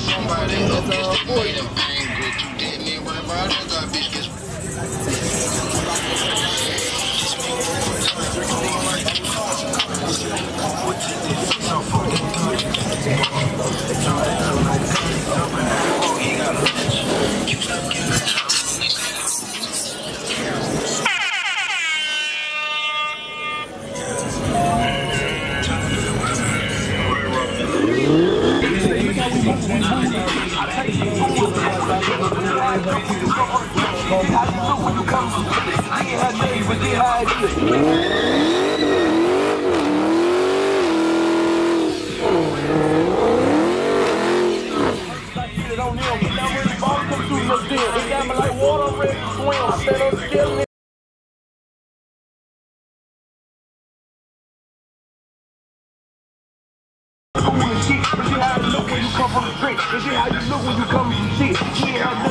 Cause you how you look when you come from the street. Cause you how you look when you come from the shit. Yeah,